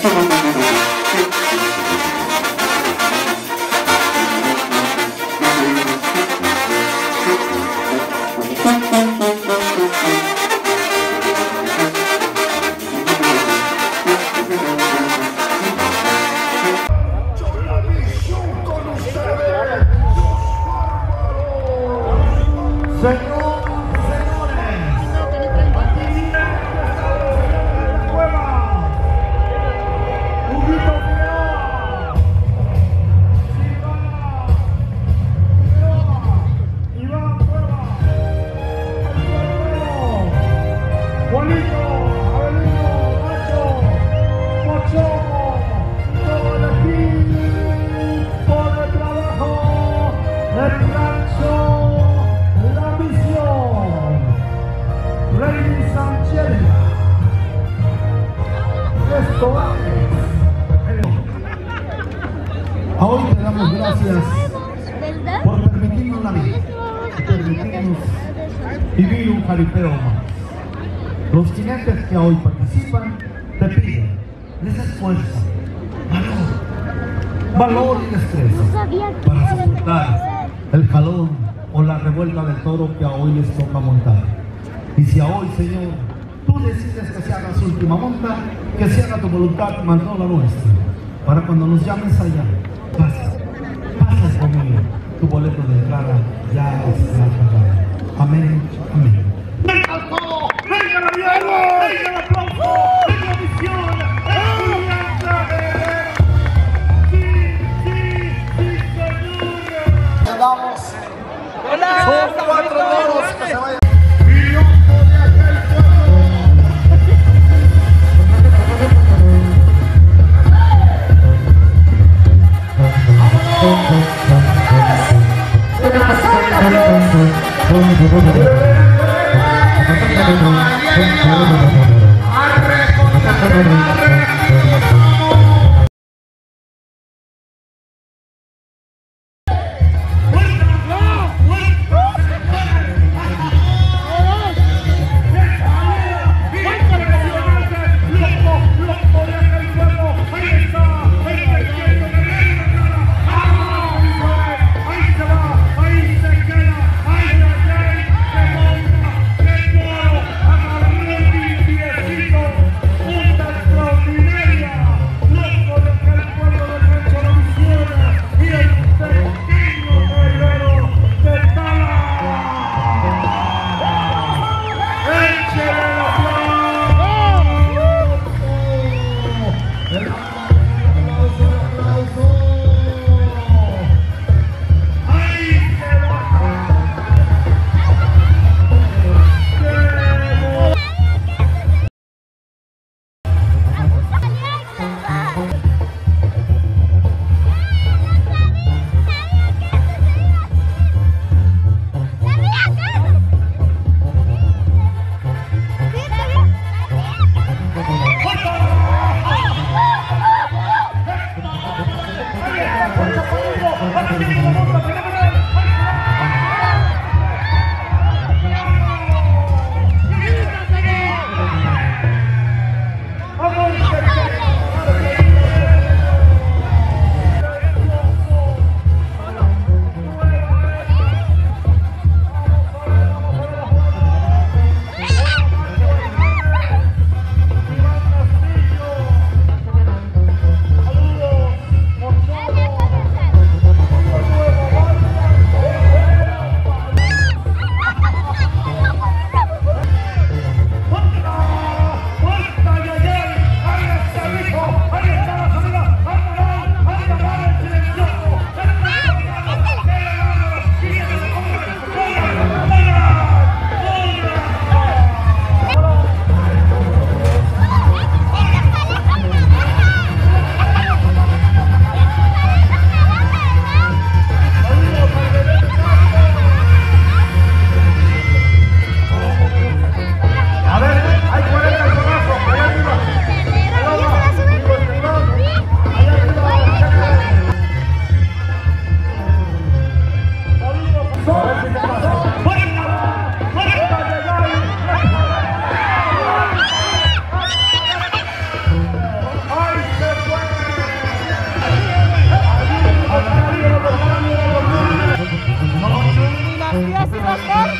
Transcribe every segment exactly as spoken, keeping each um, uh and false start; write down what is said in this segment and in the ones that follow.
Hoy te damos gracias por permitirnos la vida, por permitirnos vivir un jaripeo más. Los jinetes que hoy participan te piden, les esfuerzo, valor, valor y destreza para soportar el jalón o la revuelta del toro que a hoy les toca montar. Y si a hoy, Señor, tú decides que se haga su última monta, que se haga tu voluntad, más no la nuestra, para cuando nos llames allá. Pasa, pasa conmigo, tu boleto de entrada ya está pagado. Amén, amén. ¡Venga el todo! ¡Venga la vida! ¡Venga el aplauso! ¡Venga la visión! ¡Estudiantes Guerrero! ¡Sí, sí, sí, señor! Le damos. Son cuatro toros que se vayan. Arre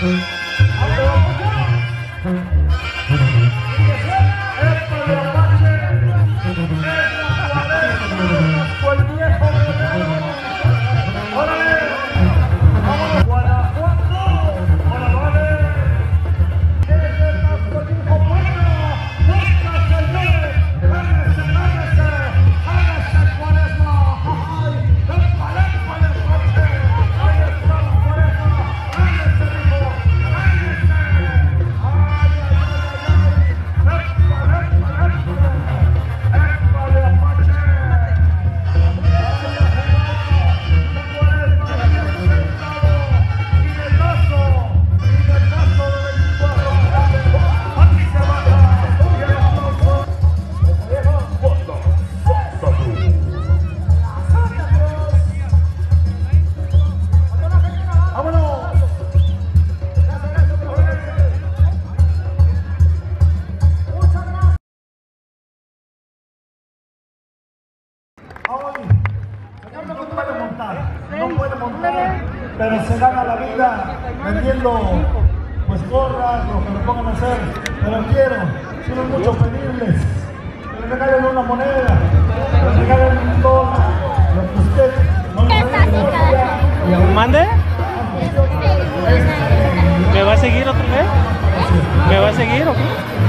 No puede montar, pero se gana la vida vendiendo pues gorras, lo que me pongan a hacer. Pero quiero, si no es mucho pedirles, que le regalen una moneda, que le regalen un dólar, lo que usted no le regale. ¿Mande? ¿Me va a seguir otra vez? ¿Me va a seguir o qué?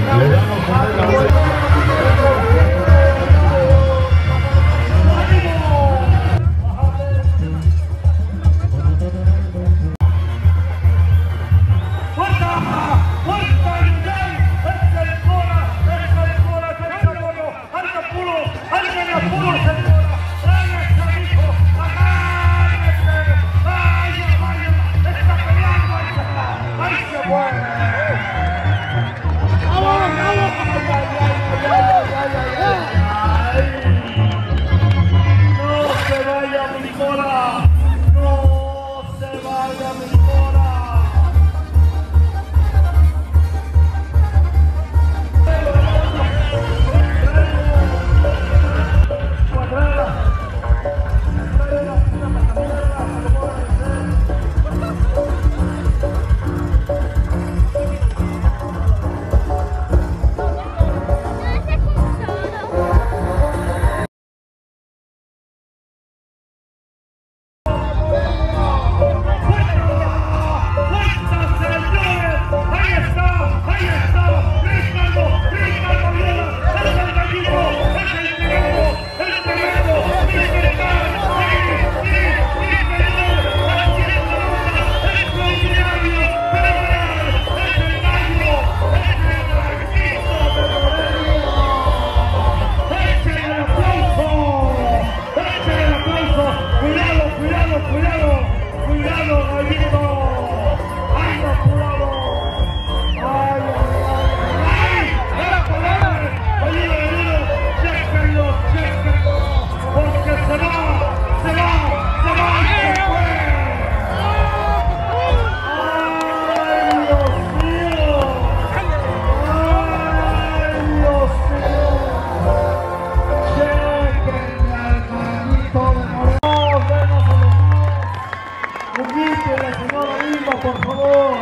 Por favor.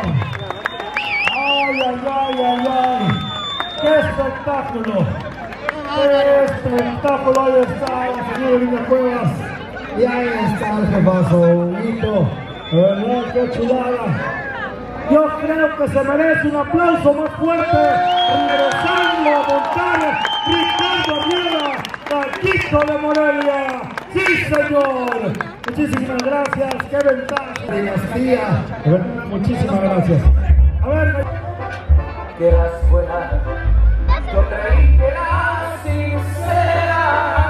Ay, ay, ay, ay, ay. ¡Qué espectáculo! ¡Qué espectáculo! Ahí está el señor Lina Cuevas. Y ahí está el jefazo, Huguito. ¿Verdad? ¡Qué chulada! Yo creo que se merece un aplauso más fuerte. Regresando a montar Ricardo Arrieta, Gallito de Morelia. ¡Sí, señor! Muchísimas gracias, qué ventaja. Dinastía, muchísimas gracias. A ver, que eras buena, yo creí que eras sincera.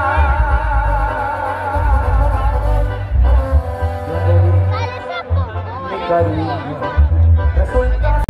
Yo te di mi cariño, resulta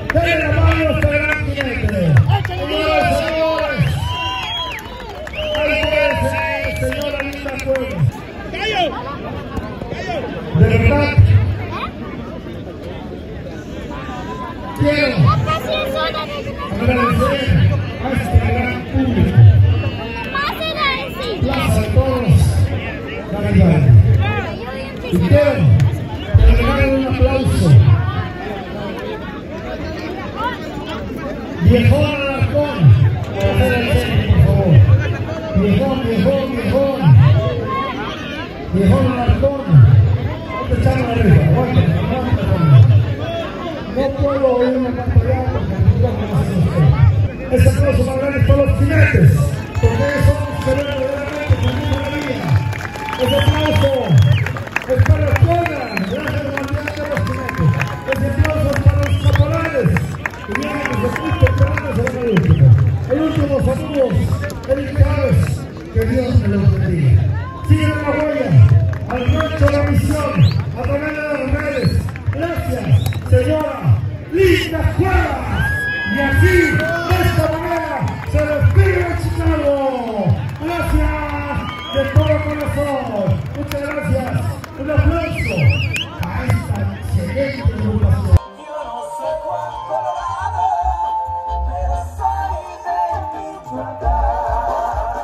Denle la mano a este gran jinete. Señores, señores. Ahí puede ser, señora Linda Cuevas. De verdad, quiero agradecer a este gran público. Plaza de Toros, la Garibaldi. Y quiero que le regalen un aplauso. Viejón Alarcón, hacer el centro, por favor. Viejón, viejón, viejón. Viejón Alarcón. No te echaron arriba, aguántame, aguántame. No puedo oír una cantidad porque no conocen ustedes. Ese aplauso más grande para los jinetes, porque eso se ve verdaderamente conmigo en la vida. Ese aplauso es para la escuela, gracias al guardián de los jinetes. Ese aplauso es para los caporales, que vienen desde punto esperando se van al último. El último, saludos, felicidades, que Dios me los bendiga. Sigan la huella, al rancho de la misión, a través de las redes. Gracias, señora Linda Cuevas. Y así, de esta manera, se despide el Chicago. Gracias de todo corazón. Muchas gracias. Un aplauso a esta excelente agrupación. Yo no sé cuán colorado, pero soy de Michoacán.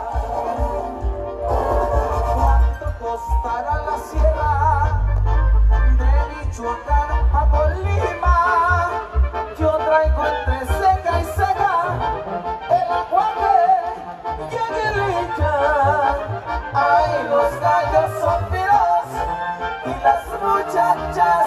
¿Cuánto costará la sierra de Michoacán a Colima? Yo traigo entre seca y seca el aguaje y aguililla. Ay, los gallos son feroz y las muchachas